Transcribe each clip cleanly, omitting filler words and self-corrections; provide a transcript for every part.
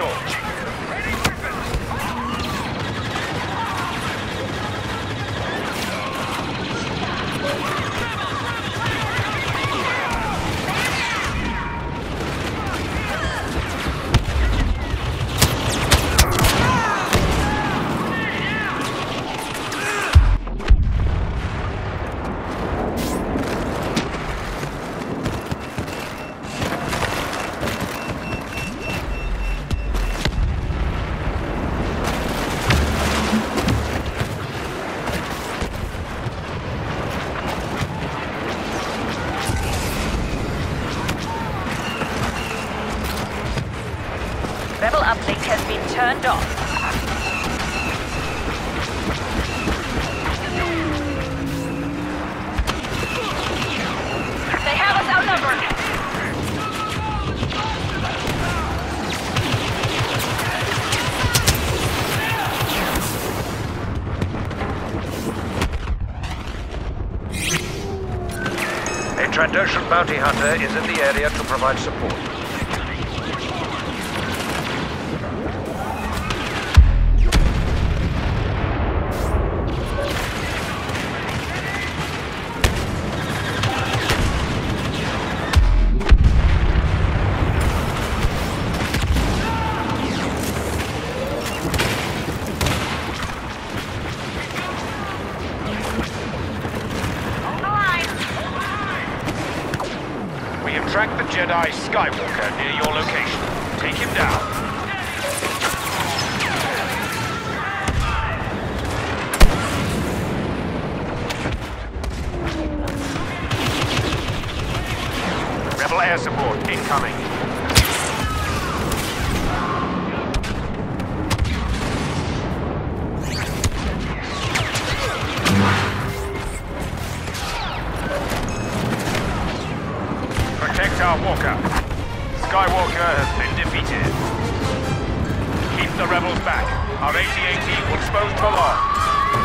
launch. Rebel uplink has been turned off. They have us outnumbered. A Trandoshan bounty hunter is in the area to provide support. Track the Jedi Skywalker near your location. Take him down. Rebel air support incoming. Protect our walker. Skywalker has been defeated. Keep the rebels back. Our AT-AT will expose for long.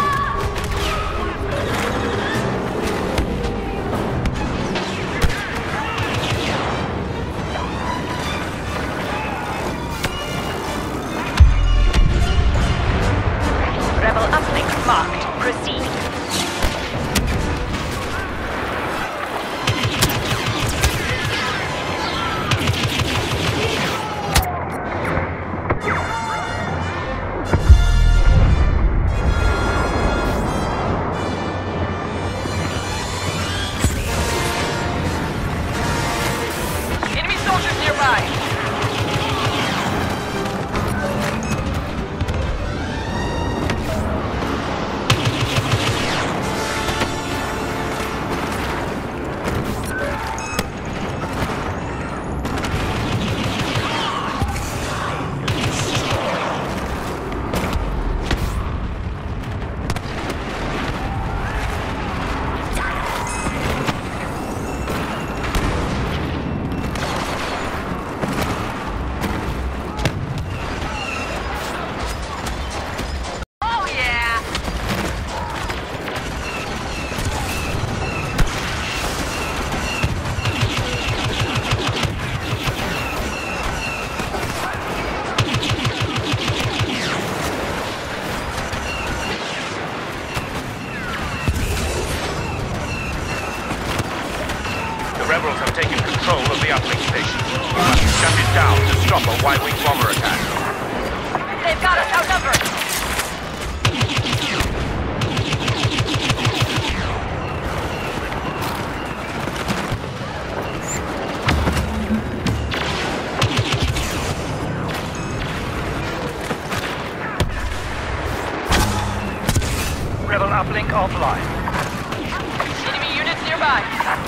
Rebel uplink marked. Proceed. Rebels have taken control of the uplink station. We must shut it down to stop a Y-wing bomber attack. They've got us outnumbered. Rebel uplink offline. Enemy units nearby.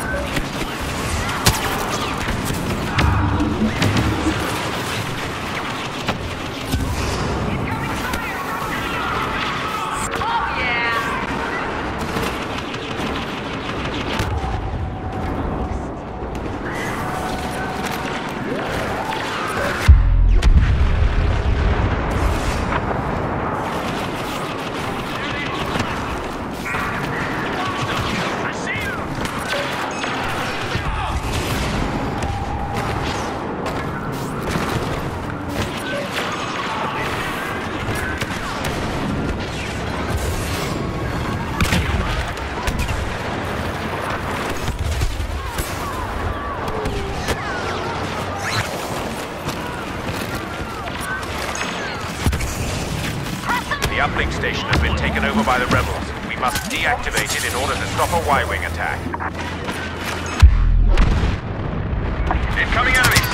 uplink station has been taken over by the rebels. We must deactivate it in order to stop a Y-wing attack. Incoming enemies!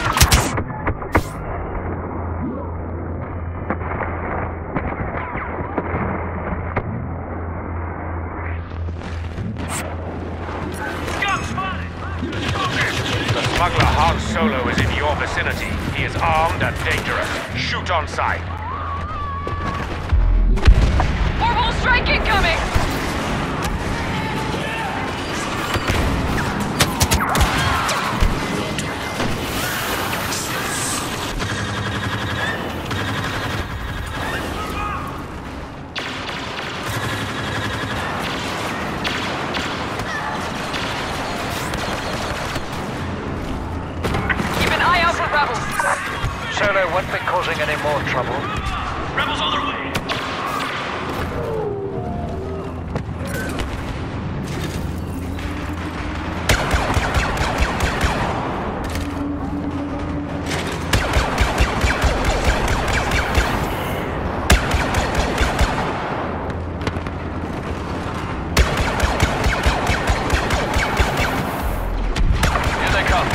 The smuggler Han Solo is in your vicinity. He is armed and dangerous. Shoot on sight. Orbital strike incoming! Solo won't be causing any more trouble. Rebels on their way! Here they come.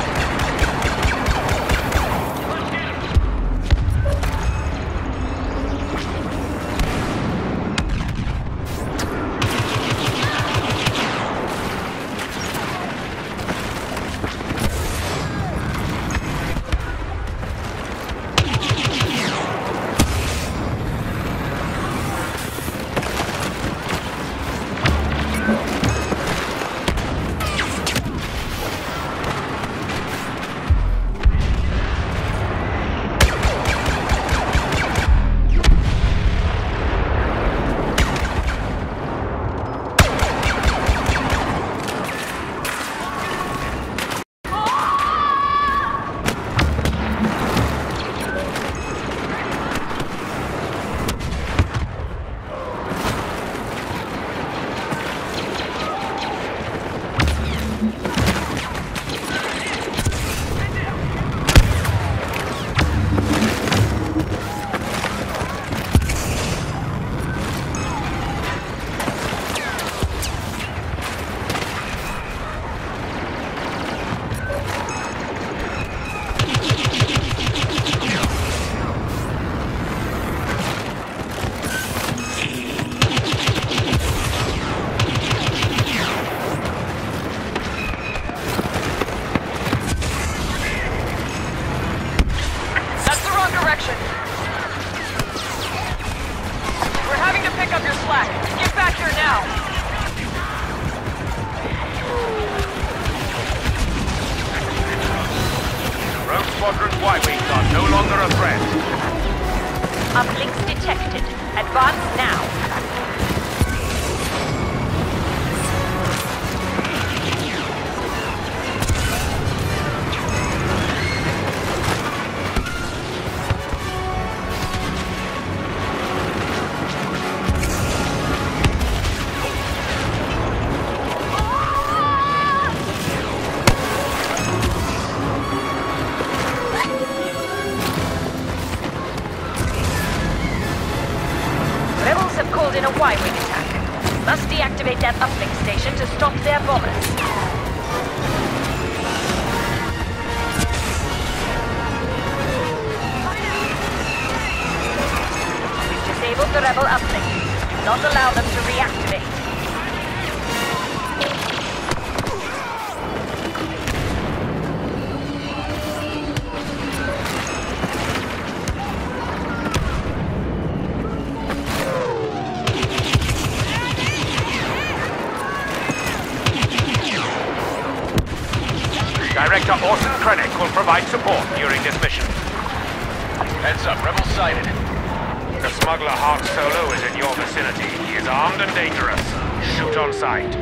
Squadron's Y-wings are no longer a threat. Uplinks detected. Advance now. In a Y-wing attack. Must deactivate that uplink station to stop their bombers. We've disabled the rebel uplink. Do not allow them to reactivate. Director Orson Krennic will provide support during this mission. Heads up, rebels sighted. The smuggler Han Solo is in your vicinity. He is armed and dangerous. Shoot on sight.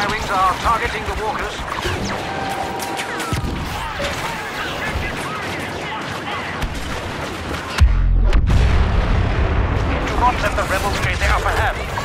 Y-wings are targeting the walkers. Do not let the rebels gain the upper hand.